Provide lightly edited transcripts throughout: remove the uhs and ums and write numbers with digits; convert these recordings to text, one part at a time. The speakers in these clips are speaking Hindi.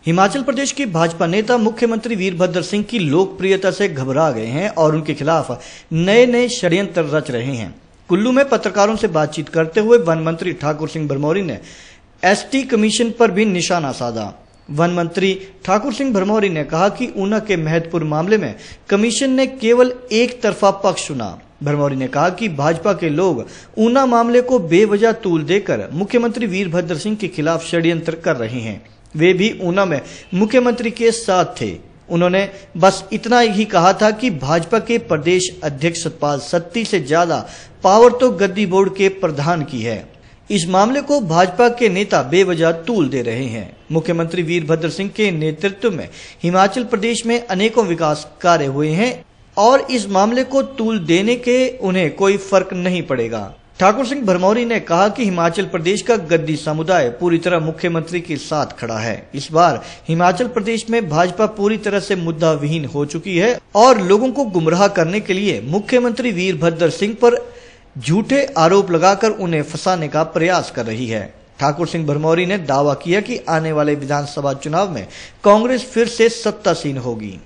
हिमाचल प्रदेश के भाजपा नेता मुख्यमंत्री वीरभद्र सिंह की लोकप्रियता से घबरा गए हैं और उनके खिलाफ नए नए षड्यंत्र रच रहे हैं। कुल्लू में पत्रकारों से बातचीत करते हुए वन मंत्री ठाकुर सिंह भरमौरी ने एसटी कमीशन पर भी निशाना साधा। वन मंत्री ठाकुर सिंह भरमौरी ने कहा कि ऊना के महत्वपूर्ण मामले में कमीशन ने केवल एक तरफा पक्ष सुना। भरमौरी ने कहा कि भाजपा के लोग ऊना मामले को बेवजह तूल देकर मुख्यमंत्री वीरभद्र सिंह के खिलाफ षड्यंत्र कर रहे हैं। वे भी ऊना में मुख्यमंत्री के साथ थे। उन्होंने बस इतना ही कहा था कि भाजपा के प्रदेश अध्यक्ष सतपाल सत्ती से ज्यादा पावर तो गद्दी बोर्ड के प्रधान की है। इस मामले को भाजपा के नेता बेवजह तूल दे रहे हैं। मुख्यमंत्री वीरभद्र सिंह के नेतृत्व में हिमाचल प्रदेश में अनेकों विकास कार्य हुए हैं और इस मामले को तूल देने के उन्हें कोई फर्क नहीं पड़ेगा। ठाकुर सिंह भरमौरी ने कहा कि हिमाचल प्रदेश का गद्दी समुदाय पूरी तरह मुख्यमंत्री के साथ खड़ा है। इस बार हिमाचल प्रदेश में भाजपा पूरी तरह से मुद्दा विहीन हो चुकी है और लोगों को गुमराह करने के लिए मुख्यमंत्री वीरभद्र सिंह पर झूठे आरोप लगाकर उन्हें फंसाने का प्रयास कर रही है। ठाकुर सिंह भरमौरी ने दावा किया कि आने वाले विधानसभा चुनाव में कांग्रेस फिर से सत्तासीन होगी।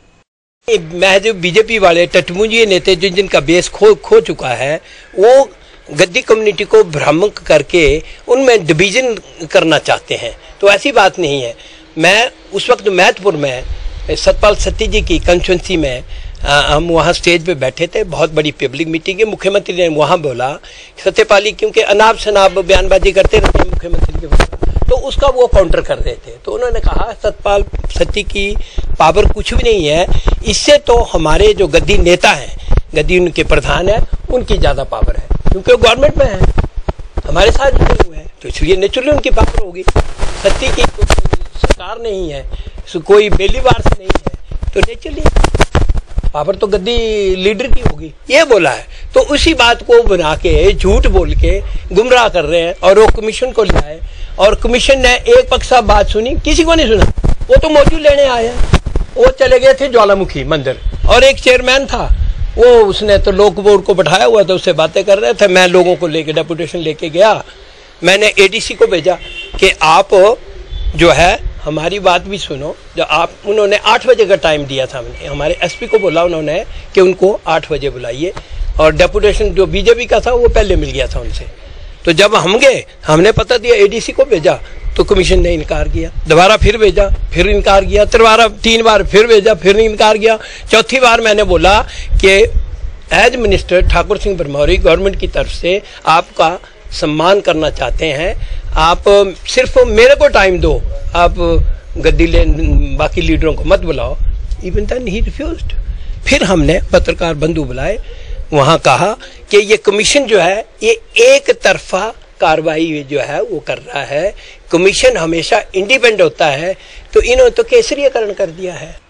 महज बीजेपी वाले टटमुंजी नेता जिनका बेस खो चुका है, वो गद्दी कम्युनिटी को भ्रामक करके उनमें डिवीजन करना चाहते हैं। तो ऐसी बात नहीं है। मैं उस वक्त महत्वपुर में सतपाल सत्ती जी की कंस्टिट्यूंसी में हम वहाँ स्टेज पे बैठे थे। बहुत बड़ी पब्लिक मीटिंग है। मुख्यमंत्री ने वहाँ बोला सत्यपाली क्योंकि अनाप शनाप बयानबाजी करते रहते मुख्यमंत्री के, तो उसका वो काउंटर कर रहे थे। तो उन्होंने कहा सतपाल सत्ती की पावर कुछ भी नहीं है, इससे तो हमारे जो गद्दी नेता हैं, गद्दी उनके प्रधान है, उनकी ज्यादा पावर है क्योंकि वो गवर्नमेंट में है, हमारे साथ जुड़े हुए हैं, तो इसलिए नेचुरली उनकी पावर होगी। सत्ती की सरकार नहीं है, कोई बेलीवार से नहीं है, तो नेचुरली पावर तो गद्दी लीडर की होगी, ये बोला है। तो उसी बात को बना के झूठ बोल के गुमराह कर रहे हैं और वो कमीशन को ले आए और कमीशन ने एक पक्षा बात सुनी, किसी को नहीं सुना। वो तो मौजूद लेने आए हैं, वो चले गए थे ज्वालामुखी मंदिर और एक चेयरमैन था, वो उसने तो लोक बोर्ड को बैठाया हुआ था, उससे बातें कर रहे थे। मैं लोगों को लेके डेपुटेशन लेके गया, मैंने एडीसी को भेजा कि आप जो है हमारी बात भी सुनो। जो आप उन्होंने 8 बजे का टाइम दिया था, हमने हमारे एसपी को बोला उन्होंने कि उनको 8 बजे बुलाइए और डेपुटेशन जो बीजेपी का था वो पहले मिल गया था उनसे। तो जब हम गए, हमने पता दिया, एडीसी को भेजा तो कमीशन ने इनकार किया। दोबारा फिर भेजा, फिर इनकार किया, 3 बार फिर भेजा, फिर इनकार किया। चौथी बार मैंने बोला कि as minister Thakur Singh Bharmouri government की तरफ से आपका सम्मान करना चाहते हैं, आप सिर्फ मेरे को टाइम दो, आप गद्दी बाकी लीडरों को मत बुलाओ। इवन देन ही रिफ्यूज्ड। फिर हमने पत्रकार बंधु बुलाए, वहां कहा कि ये कमीशन जो है ये एक तरफा कार्रवाई जो है वो कर रहा है, कमीशन हमेशा इंडिपेंडेंट होता है, तो इन्होंने तो केसरीकरण कर दिया है।